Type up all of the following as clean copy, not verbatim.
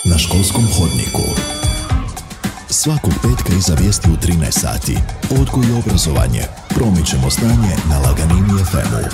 na školskom hodniku. Svakog petka iza vijesti u 13 sati. Odgoj i obrazovanje. Promičemo znanje na Laganini FM-u.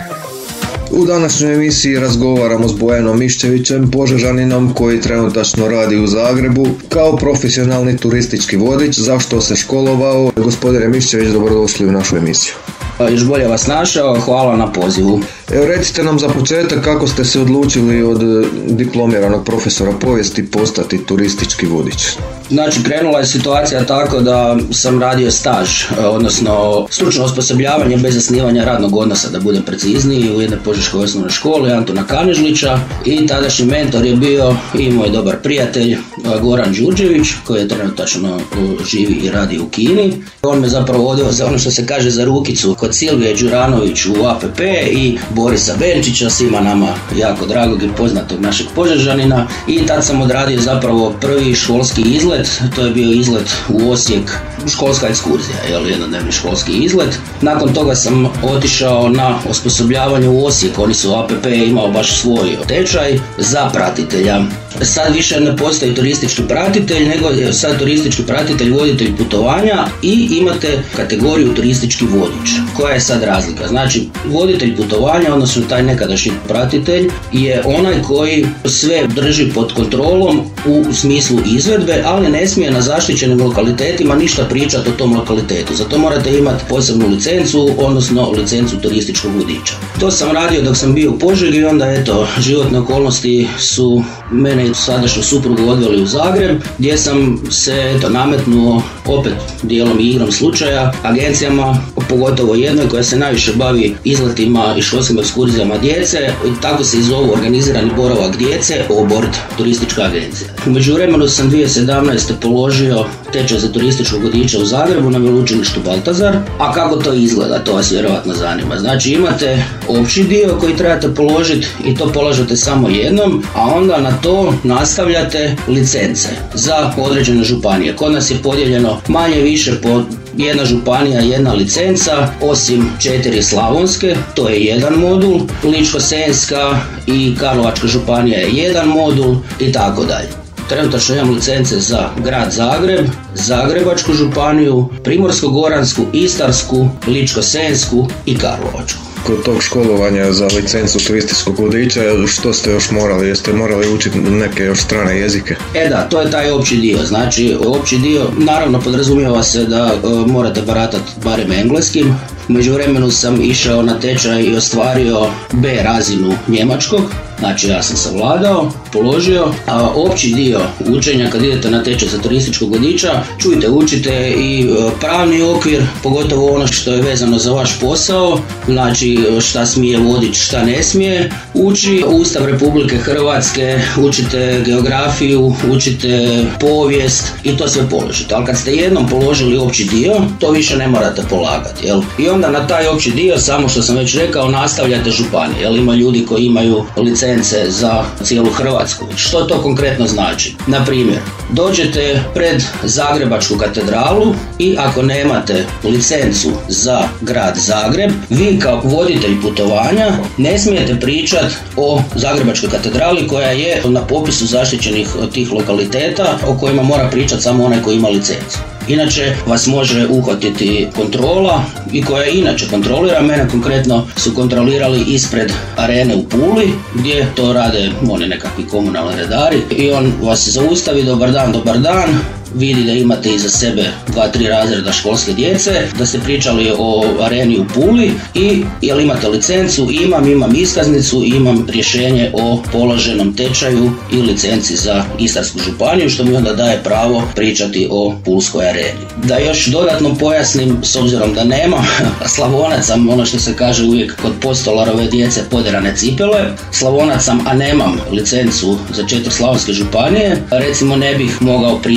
U današnjoj emisiji razgovaramo s Bojanom Miščevićem, Požežaninom koji trenutačno radi u Zagrebu kao profesionalni turistički vodič. Zašto se školovao? Gospodine Miščević, dobrodošli u našu emisiju. Još bolje vas našao, hvala na pozivu. Evo, recite nam za početak kako ste se odlučili od diplomiranog profesora povijesti postati turistički vodič. Znači, krenula je situacija tako da sam radio staž, odnosno stručno osposobljavanje bez zasnivanja radnog odnosa, da budem precizniji, u jednoj požeškoj osnovnoj školi Antuna Kanežlića, i tadašnji mentor je bio i moj dobar prijatelj Goran Đurđević, koji je trenutačno živi i radi u Kini. On me zapravo vodio za ono što se kaže za rukicu kod Silvije Đuranović u APP i Borisa Benčića, svima nama jako dragog i poznatog našeg Požežanina, i tad sam odradio zapravo prvi školski izlet. To je bio izlet u Osijek, školska ekskurzija, jednodnevni školski izlet. Nakon toga sam otišao na osposobljavanje u Osijek. Oni su APP imao baš svoj tečaj za pratitelja. Sad više ne postoji turistički pratitelj, nego je sad turistički pratitelj voditelj putovanja i imate kategoriju turistički vodič. Koja je sad razlika? Znači, voditelj putovanja, odnosno taj nekadašnji pratitelj, je onaj koji sve drži pod kontrolom u smislu izvedbe, ali ne smije na zaštićenim lokalitetima ništa pričati o tom lokalitetu. Zato morate imati posebnu licencu, odnosno licencu turističkog vodiča. To sam radio dok sam bio u Požegi i onda životne okolnosti su mene i sadašnju suprugu odveli u Zagreb, gdje sam se nametnuo opet dijelom i igrom slučaja agencijama, pogotovo jednoj koja se najviše bavi izletima i školskim ekskurzijama djece, i tako se i zovu organizirani boravak djece, Obord turistička agencija. U međuvremenu sam 2017. položio tečaj za turističkog vodiča u Zagrebu na Veleučilištu Baltazar. A kako to izgleda, to vas vjerojatno zanima. Znači, imate opći dio koji trebate položiti i to polažete samo jednom, a onda na to nastavljate licence za određene županije. Kod nas je podijeljeno manje više po jedna županija, jedna licenca, osim 4 slavonske, to je jedan modul, Ličko-senjska i Karlovačka županija je jedan modul i tako dalje. Trenutačno imam licence za grad Zagreb, Zagrebačku županiju, Primorsko-goransku, Istarsku, Ličko-senjsku i Karlovačku. Kod tog školovanja za licencu turističkog vodiča, što ste još morali? Jeste morali učiti neke još strane jezike? Da, to je taj opći dio. Znači, opći dio naravno podrazumijeva se da morate baratati barem engleskim. U međuvremenu sam išao na tečaj i ostvario B razinu njemačkog. Znači, ja sam savladao, položio, a opći dio učenja kad idete na tečaj za turističkog vodiča, učite i pravni okvir, pogotovo ono što je vezano za vaš posao, znači šta smije vodič, šta ne smije, uči Ustav Republike Hrvatske, učite geografiju, učite povijest i to sve položite. Ali kad ste jednom položili opći dio, to više ne morate polagati, jel? I onda na taj opći dio, samo što sam već rekao, nastavljate županije, jel? Ima ljudi koji imaju licence za cijelu Hrvatsku. Što to konkretno znači? Na primjer, dođete pred Zagrebačku katedralu i ako nemate licencu za grad Zagreb, vi kao voditelj putovanja ne smijete pričati o Zagrebačkoj katedrali koja je na popisu zaštićenih tih lokaliteta o kojima mora pričati samo onaj koji ima licencu. Inače vas može uhvatiti kontrola, i koja inače kontrolira. Mene konkretno su kontrolirali ispred arene u Puli, gdje to rade oni nekakvi komunalni redari, i on vas zaustavi, dobar dan, vidi da imate iza sebe 2-3 razreda školske djece, da ste pričali o areni u Puli i jel imate licencu? Imam iskaznicu, imam rješenje o položenom tečaju i licenci za Istarsku županiju, što mi onda daje pravo pričati o Pulskoj areni. Da još dodatno pojasnim, s obzirom da nema Slavonac sam, ono što se kaže uvijek kod postolarove djece, poderane cipele. Slavonac sam, a nemam licencu za 4 slavonske županije. Recimo, ne bih mogao pričati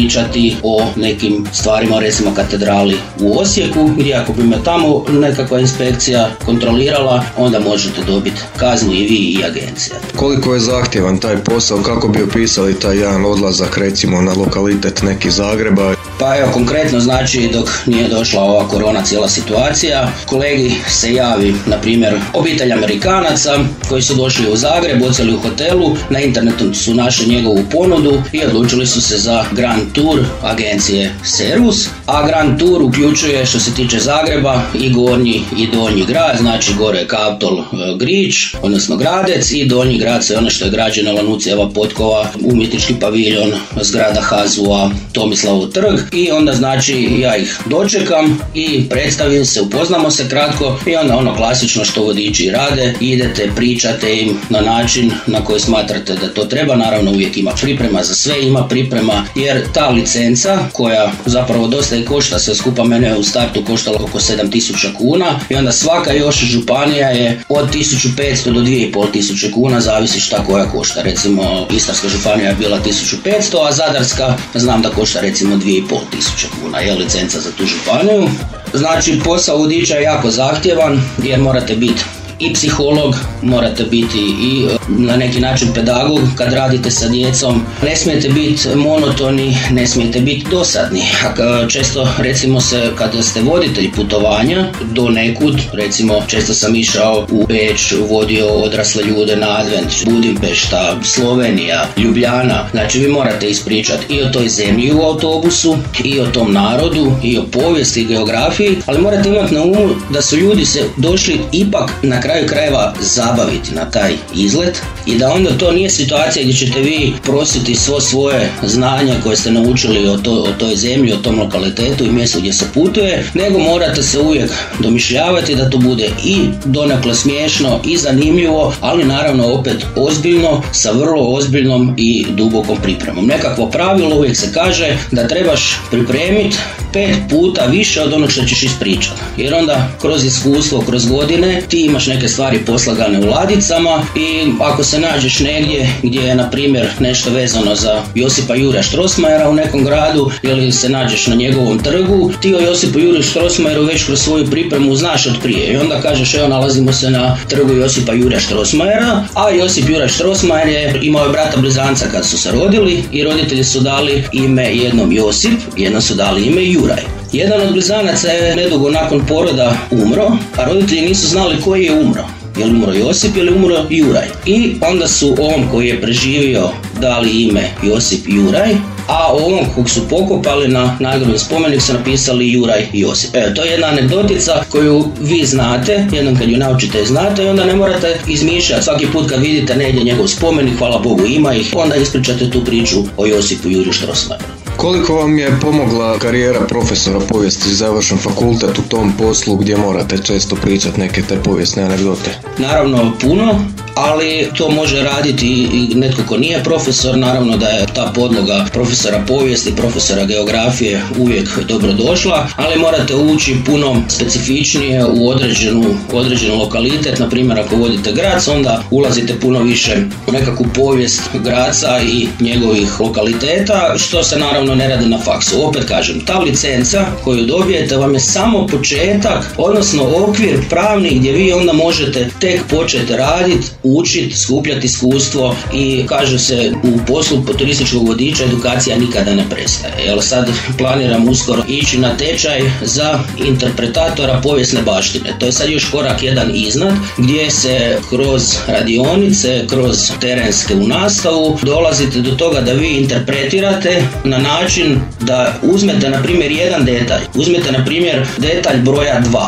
i o nekim stvarima, recimo katedrali u Osijeku, gdje ako bi me tamo nekakva inspekcija kontrolirala, onda možete dobiti kaznu i vi i agencija. Koliko je zahtjevan taj posao, kako bi opisali taj jedan odlazak recimo na lokalitet neki Zagreba? Pa evo, konkretno znači dok nije došla ova korona cijela situacija, kolegi se javi, na primjer, obitelj Amerikanaca koji su došli u Zagreb, odsjeli u hotelu, na internetu su našli njegovu ponudu i odlučili su se za Grand Tour agencije Servus, a Grand Tour uključuje, što se tiče Zagreba, i gornji i donji grad, znači gore je Kaptol, Grič, odnosno Gradec, i donji grad se ono što je građena Lanucijeva potkova, umjetnički paviljon, zgrada HAZU-a, Tomislavov trg, i onda znači ja ih dočekam i predstavim se, upoznamo se kratko i onda ono klasično što vodiči rade, idete, pričate im na način na koji smatrate da to treba, naravno uvijek ima priprema za sve, ima priprema jer ta licenca koja zapravo dosta i košta, sve skupa mene u startu koštalo oko 7.000 kuna i onda svaka još županija je od 1.500 do 2.500 kuna, zavisi šta koja košta. Recimo Istarska županija je bila 1.500, a Zadarska znam da košta recimo 2.500 kuna, je licenca za tu županiju. Znači posao vodiča je jako zahtjevan jer morate biti i psiholog, morate biti i na neki način pedagog kad radite sa djecom. Ne smijete biti monotoni, ne smijete biti dosadni. Često recimo se kada ste voditelji putovanja do nekud, recimo često sam išao u Beč, vodio odrasle ljude na Advent, Budimpešta, Slovenija, Ljubljana. Znači vi morate ispričati i o toj zemlji u autobusu, i o tom narodu, i o povijesti, i geografiji, ali morate imati na umu da su ljudi se došli ipak na kraju krajeva zabaviti na taj izlet i da onda to nije situacija gdje ćete vi prositi svo svoje znanje koje ste naučili o toj zemlji, o tom lokalitetu i mjestu gdje se putuje, nego morate se uvijek domišljavati da to bude i donekle smiješno i zanimljivo, ali naravno opet ozbiljno, sa vrlo ozbiljnom i dubokom pripremom. Nekakvo pravilo uvijek se kaže da trebaš pripremiti 5 puta više od onog što ćeš ispričati, jer onda kroz iskustvo, kroz godine ti imaš neke stvari poslagane u ladicama i ako se nađeš negdje gdje je na primjer nešto vezano za Josipa Jurja Strossmayera u nekom gradu ili se nađeš na njegovom trgu, ti o Josipu Jurju Strossmayeru već kroz svoju pripremu znaš od prije i onda kažeš evo nalazimo se na trgu Josipa Jurja Strossmayera, a Josip Juraj Strossmayer je imao je brata blizanca kad su se rodili i roditelji su dali ime jednom Josip, jednom su dali ime Juraj. Jedan od blizanaca je nedugo nakon poroda umro, a roditelji nisu znali koji je umro. Je li umro Josip ili umro Juraj? I onda su ovom koji je preživio dali ime Josip Juraj, a ovom kog su pokopali na nagradni spomenik su napisali Juraj Josip. To je jedna anegdotica koju vi znate, jednom kad ju naučite znate i onda ne morate izmišljati svaki put kad vidite negdje njegov spomenik, hvala Bogu ima ih, onda ispričate tu priču o Josipu Jurju Strossmayeru. Koliko vam je pomogla karijera profesora povijesti, završen fakultet u tom poslu gdje morate često pričati neke te povijesne anegdote? Naravno puno, ali to može raditi i netko ko nije profesor, naravno da je ta podloga profesora povijesti, profesora geografije uvijek dobro došla, ali morate ući puno specifičnije u određenu lokalitet, na primjer ako vodite Grac, onda ulazite puno više u nekakvu povijest Graca i njegovih lokaliteta, što se naravno ne radi na faksu. Opet kažem, ta licenca koju dobijete vam je samo početak, odnosno okvir pravni gdje vi onda možete tek početi raditi, učiti, skupljati iskustvo i kaže se u poslu turističkog vodiča edukacija nikada ne prestaje. Jel sad planiram uskoro ići na tečaj za interpretatora povijesne baštine. To je sad još korak jedan iznad gdje se kroz radionice, kroz terenske u nastavu dolazite do toga da vi interpretirate na način da uzmete na primjer jedan detalj, uzmete na primjer detalj broja 2.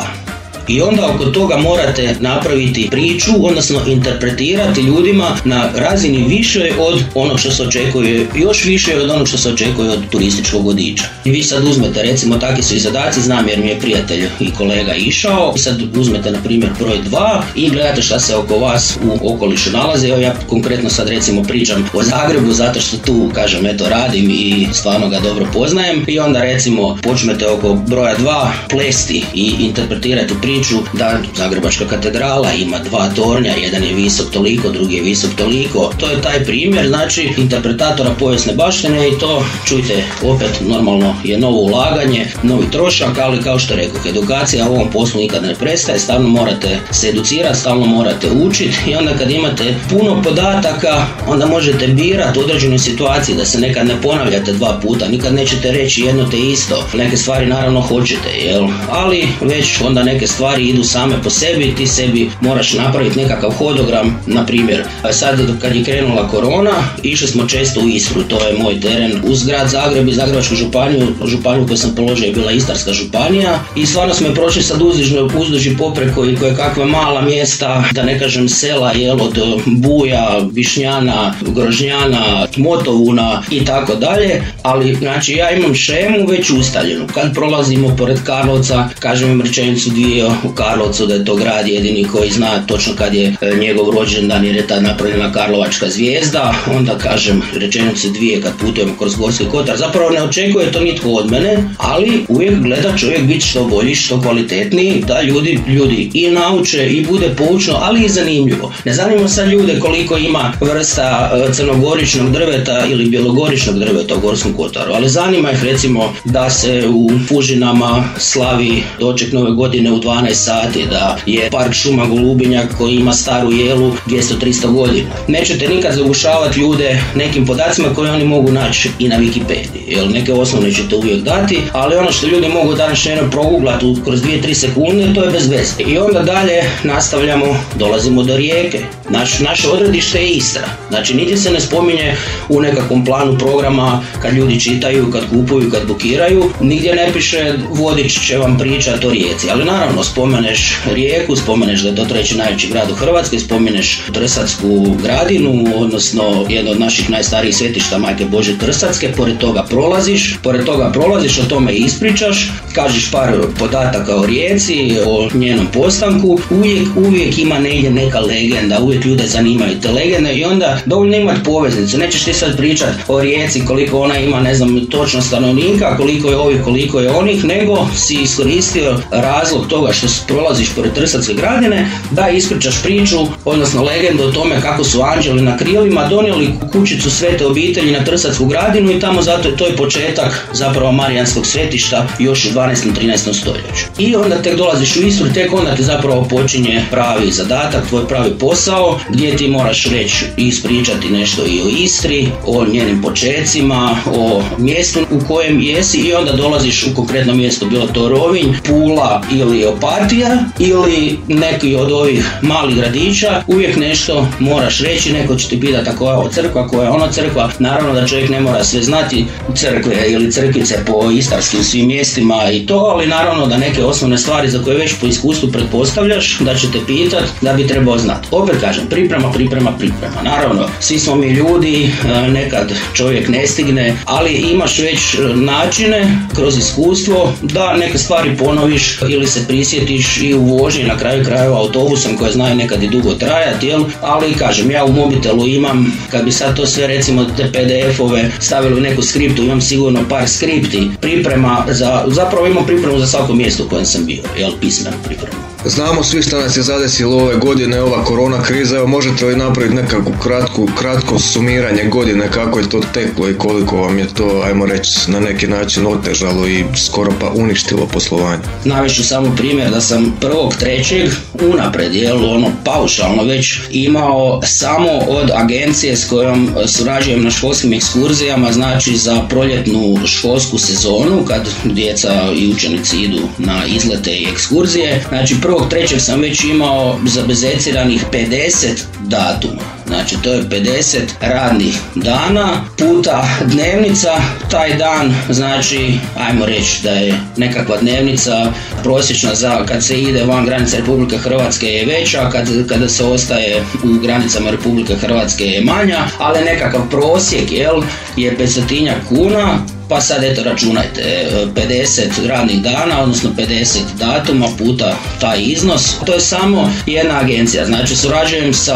I onda oko toga morate napraviti priču, odnosno interpretirati ljudima na razini više od onog što se očekuje, još više od onog što se očekuje od turističkog vodiča. I vi sad uzmete, recimo takvi su i zadaci, znam jer mi je prijatelj i kolega išao, i sad uzmete na primjer broj 2 i gledate šta se oko vas u okolišu nalazi. Evo ja konkretno sad recimo pričam o Zagrebu zato što tu kažem eto radim i stvarno ga dobro poznajem i onda recimo počnete oko broja 2 plesti i interpretirati priču priču da Zagrebačka katedrala ima 2 tornja, jedan je visok toliko, drugi je visok toliko. To je taj primjer, znači, interpretatora povijesne baštine i to, čujte, opet normalno je novo ulaganje, novi trošak, ali kao što rekao, edukacija u ovom poslu nikad ne prestaje, stalno morate se educirati, stalno morate učiti i onda kad imate puno podataka, onda možete birati u određenoj situaciji da se nekad ne ponavljate 2 puta, nikad nećete reći jedno te isto. Neke stvari naravno hoćete, ali već onda neke stvari idu same po sebi, ti sebi moraš napraviti nekakav hodogram, na primjer. Sad kad je krenula korona, išli smo često u Istru, to je moj teren, uz grad Zagreb i Zagrebačku županiju koju sam položio je bila Istarska županija i stvarno smo je prošli sad uzduž i popreko i koje kakva mala mjesta, da ne kažem sela, od Buja, Višnjana, Grožnjana, Motovuna i tako dalje, ali znači ja imam šemu već ustaljenu. Kad prolazimo pored Karlovca, kažem im rečenicu 2 u Karlovcu da je to grad jedini koji zna točno kad je njegov rođendan jer je tad napravljena Karlovačka zvijezda, onda kažem rečenicu 2 kad putujemo kroz Gorski kotar. Zapravo ne očekuje to nitko od mene, ali uvijek gleda čovjek biti što bolji, što kvalitetniji, da ljudi i nauče i bude poučno, ali i zanimljivo. Ne zanima sad ljude koliko ima vrsta crnogoričnog drveta ili bjelogoričnog drveta u Gorskom kotaru, ali zanima ih recimo da se u Fužinama slavi doček nove godine u 12 sati, da je park šuma Golubinjak koji ima staru jelu 200-300 godina. Nećete nikad zagušavati ljude nekim podacima koje oni mogu naći i na Wikipediji, neke osnovne ćete uvijek dati, ali ono što ljudi mogu danas proguglati kroz 2-3 sekunde, to je bez veze. I onda dalje nastavljamo, dolazimo do Rijeke. Naše odredište je Istra. Znači, niti se ne spominje u nekakvom planu programa kad ljudi čitaju, kad kupuju, kad bukiraju. Nigdje ne piše vodič će vam pričati o Rijeci. Ali naravno, spomeneš Rijeku, spomeneš da je to 3. najveći grad u Hrvatskoj, spomeneš Trsatsku gradinu, odnosno jedno od naših najstarijih svetišta Majke Božje Trsatske. Pored toga prolaziš, o tome ispričaš, kažeš par podataka o Rijeci, o njenom postanku. Uvijek ima negdje neka legenda, uvijek ljude zanimaju te legende i onda dovoljno imati poveznicu. Nećeš ti sad pričati o Rijeci koliko ona ima, ne znam, točno stanovnika, koliko je ovih, koliko je onih, nego si iskoristio razlog toga što prolaziš pored Trsatske gradine da ispričaš priču, odnosno legendu o tome kako su anđeli na krilima donijeli kućicu Svete obitelji na Trsatsku gradinu i tamo zato je to početak zapravo marijanskog svetišta još u 12. 13. stoljeću. I onda tek dolaziš u Istru, tek onda ti zapravo počinje pravi zadatak, tvoj pravi posao, gdje ti moraš reći i ispričati nešto i o Istri, o njenim počecima, o mjestu u kojem jesi i onda dolaziš u konkretno mjesto, bilo to Rovinj, Pula ili Opatija ili neki od ovih malih gradića, uvijek nešto moraš reći, neko će ti pitati koja je ovo crkva, koja je ono crkva. Naravno da čovjek ne mora sve znati crkve ili crkvice po istarskim svim mjestima i to, ali naravno da neke osnovne stvari za koje već po iskustvu pretpostavljaš da će te pitat da bi trebao znati. Opet kažem, priprema. Naravno, svi smo mi ljudi, nekad čovjek ne stigne, ali imaš već načine kroz iskustvo da neke stvari ponoviš ili se prisjetiš i u vožnji, na kraju krajeva autobusom koje znaju nekad i dugo trajati, ali kažem, ja u mobitelu imam, kad bi sad to sve recimo te PDF-ove stavili u neku skriptu, imam sigurno par skripti, zapravo imam pripremu za svako mjesto u kojem sam bio, pismenu pripremu. Znamo svi što nas je zadesilo ove godine, ova korona kriza, evo možete li napraviti nekakvu kratko sumiranje godine, kako je to teklo i koliko vam je to, ajmo reći, na neki način otežalo i skoro pa uništilo poslovanje? Navešću samo primjer da sam 1.3. unapred, paušalno već imao samo od agencije s kojom surađujem na školskim ekskurzijama, znači za proljetnu školsku sezonu, kad djeca i učenici idu na izlete i ekskurzije, znači 1.3. sam već imao zabezeciranih 50 datuma. Znači to je 50 radnih dana puta dnevnica. Taj dan, znači, ajmo reći da je nekakva dnevnica prosječna za kad se ide van granice Republike Hrvatske je veća, kada se ostaje u granicama Republike Hrvatske je manja, ali nekakav prosjek je 500 kuna. Pa sad eto računajte, 50 radnih dana, odnosno 50 datuma puta taj iznos. To je samo jedna agencija, znači surađujem sa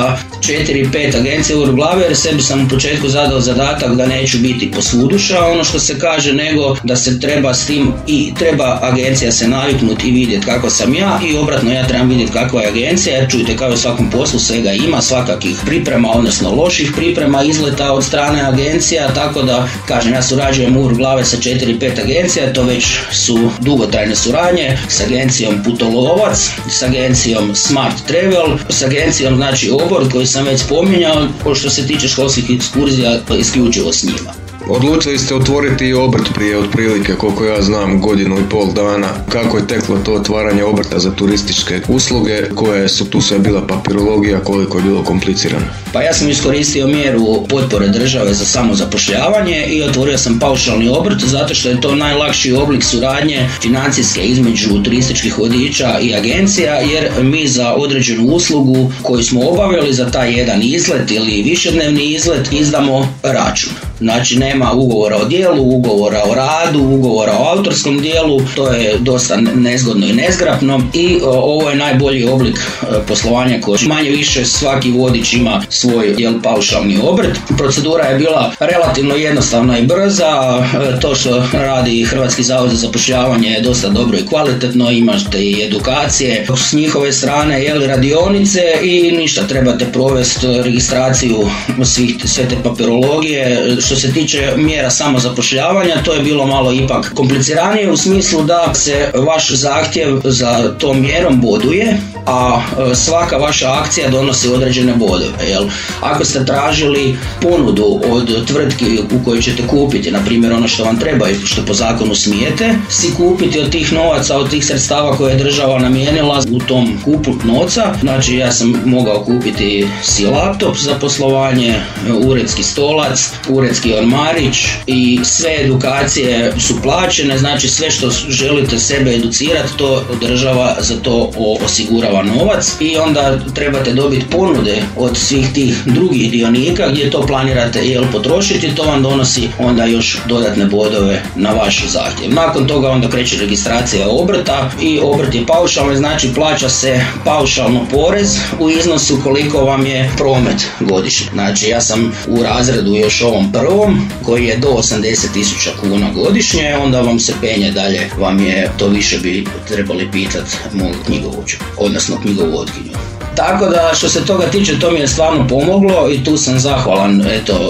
4-5 agencija u glavi, jer sebi sam u početku zadao zadatak da neću biti posvuduša, ono što se kaže, nego da se treba s tim i treba agencija se naviknuti i vidjeti kako sam ja, i obratno ja trebam vidjeti kakva je agencija, jer čujte, kao i u svakom poslu svega ima, svakakih priprema, odnosno loših priprema, izleta od strane agencija, tako da kažem, ja surađujem u glave sa 4-5 agencija, to već su dugotrajne suradnje s agencijom Putolovac, s agencijom Smart Travel, s agencijom znači Obor koju sam već spominjao, što se tiče školskih ekskurzija isključivo s njima. Odlučili ste otvoriti i obrt prije otprilike, koliko ja znam, 1,5 dana. Kako je teklo to otvaranje obrta za turističke usluge, koje su tu sve bila papirologija, koliko je bilo komplicirano? Pa ja sam iskoristio mjeru potpore države za samozapošljavanje i otvorio sam paušalni obrt zato što je to najlakši oblik suradnje financijske između turističkih vodiča i agencija, jer mi za određenu uslugu koju smo obavili za taj jedan izlet ili višednevni izlet izdamo račun. Znači nema ugovora o dijelu, ugovora o radu, ugovora o autorskom dijelu, to je dosta nezgodno i nezgrapno i ovo je najbolji oblik poslovanja koji manje više svaki vodič ima svoj paušalni obrt. Procedura je bila relativno jednostavna i brza, to što radi Hrvatski zavod za zapošljavanje je dosta dobro i kvalitetno, imate i edukacije s njihove strane, radionice i ništa, trebate provesti registraciju sve te papirologije. Što se tiče mjera samozapošljavanja, to je bilo malo ipak kompliciranije u smislu da se vaš zahtjev za tom mjerom boduje, a svaka vaša akcija donosi određene bodove. Ako ste tražili ponudu od tvrtki u kojoj ćete kupiti, na primjer ono što vam treba i što po zakonu smijete si kupiti od tih novaca, od tih sredstava koje je država namijenila u tom kupu novca, znači ja sam mogao kupiti si laptop za poslovanje, uredski stolac, uredski ormarić i sve edukacije su plaćene, znači sve što želite sebe educirati, to država za to osigurava novac i onda trebate dobiti ponude od svih tih drugih dionika gdje to planirate potrošiti, to vam donosi onda još dodatne bodove na vaš zahtjev. Nakon toga onda kreće registracija obrta i obrt je paušalno, znači plaća se paušalno porez u iznosu koliko vam je promet godišnje. Znači ja sam u razredu još ovom prvom koji je do 80.000 kuna godišnje, onda vam se penje dalje, vam je to više bi trebali pitati mog knjigovođu, odnosno knjigovodkinju. Tako da što se toga tiče, to mi je stvarno pomoglo i tu sam zahvalan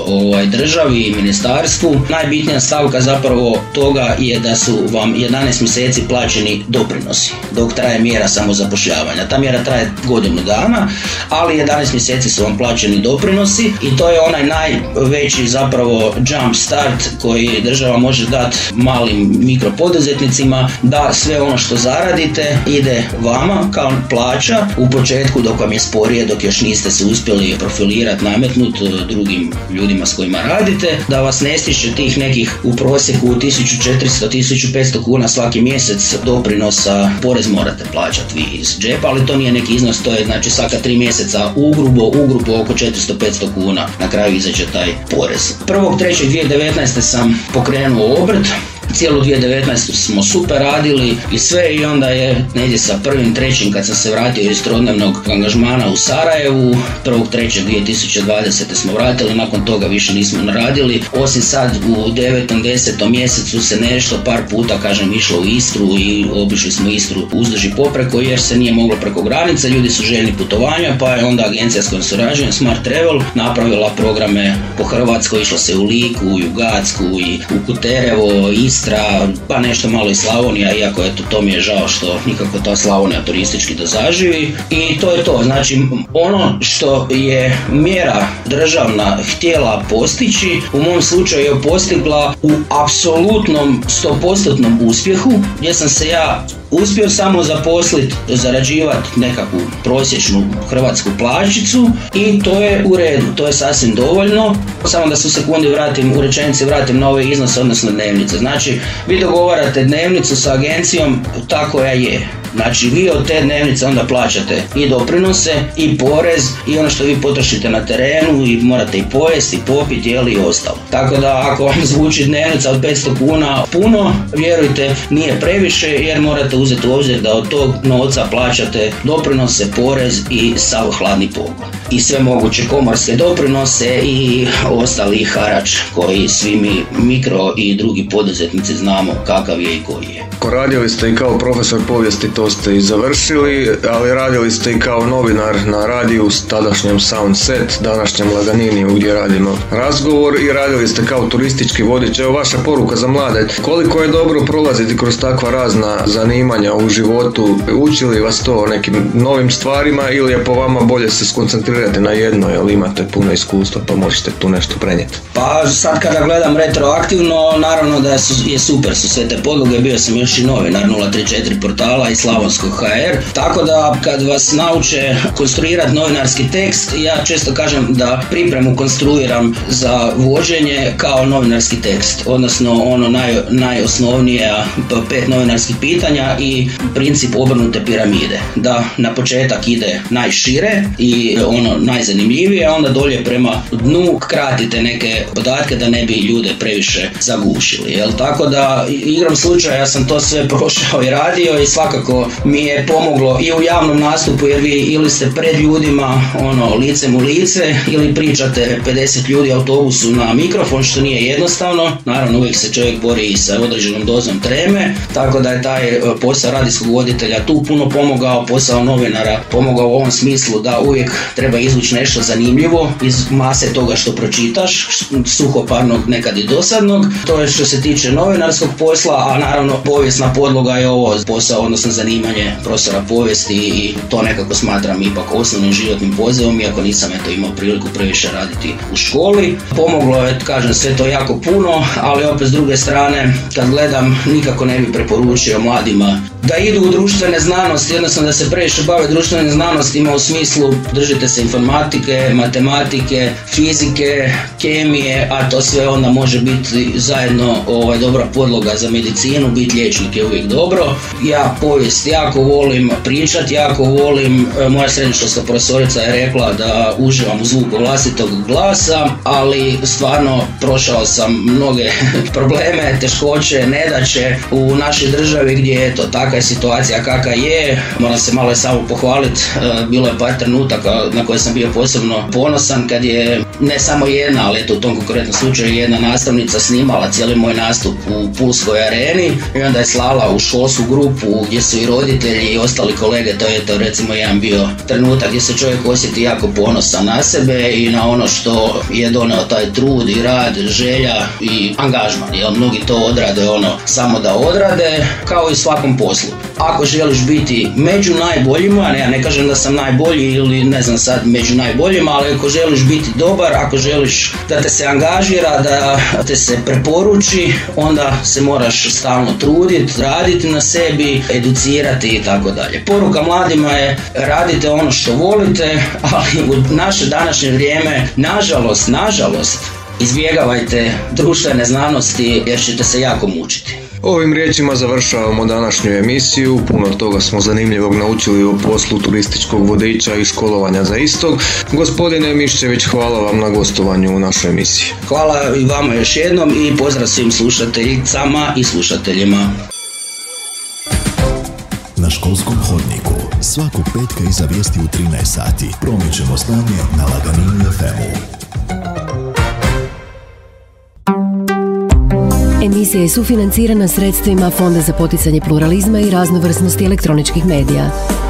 državi i ministarstvu. Najbitnija stavka zapravo toga je da su vam 11 mjeseci plaćeni doprinosi dok traje mjera samozapošljavanja. Ta mjera traje godinu dana, ali 11 mjeseci su vam plaćeni doprinosi i to je onaj najveći zapravo jump start koji država može dati malim mikropoduzetnicima, da sve ono što zaradite ide vama kao plaća u početku dok vam je sporije, dok još niste se uspjeli profilirati, nametnuti drugim ljudima s kojima radite, da vas ne stiže tih nekih u prosjeku 1400-1500 kuna svaki mjesec doprinosa, porez morate plaćati vi iz džepa, ali to nije neki iznos, to je znači svaka 3 mjeseca ugrubo oko 400-500 kuna na kraju izađe taj porez. 1.3.2019. sam pokrenuo obrt. Cijelu 2019. smo super radili i sve i onda je negdje sa 1.3. kad sam se vratio iz trodnevnog angažmana u Sarajevu, 1.3.2020. smo vratili, nakon toga više nismo radili, osim sad u 9. 10. mjesecu se nešto par puta, kažem, išlo u Istru i obišli smo Istru uzduž i popreko jer se nije moglo preko granice, ljudi su željni putovanja, pa je onda agencija s kojom surađujem, Smart Travel, napravila programe po Hrvatskoj, išlo se u Liku, u Jugacku i u Kuterevo, Istra, pa nešto malo i Slavonija, iako to mi je žao što nikako ta Slavonija turistički da zaživi. I to je to, znači ono što je mjera državna htjela postići, u mom slučaju je postigla u apsolutnom 100% uspjehu, gdje sam se ja uspio samo zaposliti, zarađivati nekakvu prosječnu hrvatsku plaćicu i to je u redu, to je sasvim dovoljno. Samo da se u sekundi u rečenici vratim na ove iznose, odnosno dnevnice. Znači, vi dogovarate dnevnicu sa agencijom ta koja je. Znači vi od te dnevnice onda plaćate i doprinose i porez i ono što vi potrošite na terenu i morate i pojesti i popiti i ostalo. Tako da ako vam zvuči dnevnica od 500 kuna puno, vjerujte nije previše jer morate uzeti u obzir da od tog novca plaćate doprinose, porez i sav hladni pogon. I sve moguće komorske doprinose i ostali harač koji svi mi mikro i drugi poduzetnici znamo kakav je i koji je. Radili ste i kao profesor povijesti, to ste i završili, ali radili ste i kao novinar na radiju s tadašnjem Soundset, današnjem Laganiniju gdje radimo razgovor, i radili ste kao turistički vodič. Evo vaša poruka za mlade, koliko je dobro prolaziti kroz takva razna zanimanja u životu, učili vas to nekim novim stvarima ili je po vama bolje se skoncentrirati na jedno, jer imate puno iskustva pa možete tu nešto prenijeti? Pa sad kada gledam retroaktivno, naravno da je super su sve te podloge, bio sam još i novinar 034 portala i Slavonskog HR, tako da kad vas nauče konstruirati novinarski tekst, ja često kažem da pripremu konstruiram za vođenje kao novinarski tekst, odnosno ono najosnovnije 5 novinarskih pitanja i princip obrnute piramide, da na početak ide najšire i ono najzanimljivije, a onda dolje prema dnu kratite neke podatke da ne bi ljude previše zagušili, jel? Tako da igrom slučaja sam to sve prošao i radio i svakako mi je pomoglo i u javnom nastupu jer vi ili ste pred ljudima licem u lice ili pričate 50 ljudi u autobusu na mikrofon, što nije jednostavno. Naravno uvijek se čovjek bori i sa određenom dozom treme, tako da je taj posao radijskog voditelja tu puno pomogao, posao novinara pomogao u ovom smislu da uvijek treba izvući nešto zanimljivo iz mase toga što pročitaš, suhoparnog nekad i dosadnog. To je što se tiče novinarskog posla, a naravno povijesna podloga je ovo posao, odnosno zanimanje profesora povijesti i to nekako smatram ipak osnovnim životnim pozivom, iako nisam imao priliku previše raditi u školi. Pomoglo je, kažem, sve to jako puno, ali opet s druge strane, kad gledam, nikako ne bi preporučio mladima da idu u društvene znanosti, jednostavno da se previše bave društvenim znanostima u smislu držite se informatike, matematike, fizike, kemije, a to sve onda može biti zajedno dobra podloga za medicinu, biti liječnik je uvijek dobro. Ja povijest jako volim pričati, jako volim, moja srednjoškolska profesorica je rekla da uživam u zvuku vlastitog glasa, ali stvarno prošao sam mnoge probleme, teškoće, nedaće u našoj državi gdje je to takva je situacija kakva je. Moram se malo samo pohvaliti, bilo je par trenutaka na koje sam bio posebno ponosan kad je ne samo jedna, ali u tom konkretnom slučaju jedna nastavnica snimala cijeli moj nastup u Pulskoj areni i onda je slala u školsku grupu gdje su i roditelji i ostali kolege. To je recimo jedan bio trenutak gdje se čovjek osjeti jako ponosan na sebe i na ono što je doneo taj trud i rad, želja i angažman, jer mnogi to odrade samo da odrade, kao i svakom poslu. Ako želiš biti među najboljima, ja ne kažem da sam najbolji ili ne znam sad među najboljima, ali ako želiš biti dobar, ako želiš da te se angažira, da te se preporuči, onda se moraš stalno truditi, raditi na sebi, educirati i tako dalje. Poruka mladima je radite ono što volite, ali u naše današnje vrijeme, nažalost, izbjegavajte društvene znanosti jer ćete se jako mučiti. Ovim riječima završavamo današnju emisiju. Puno toga smo zanimljivog naučili o poslu turističkog vodiča i školovanja za istog. Gospodine Miščević, hvala vam na gostovanju u našoj emisiji. Hvala i vama još jednom i pozdrav svim slušateljicama i slušateljima. Na školskom hodniku svakog petka iza vijesti u 13 sati promičemo znanje na Laganini FM-u. Emisija je sufinancirana sredstvima Fonda za poticanje pluralizma i raznovrsnosti elektroničkih medija.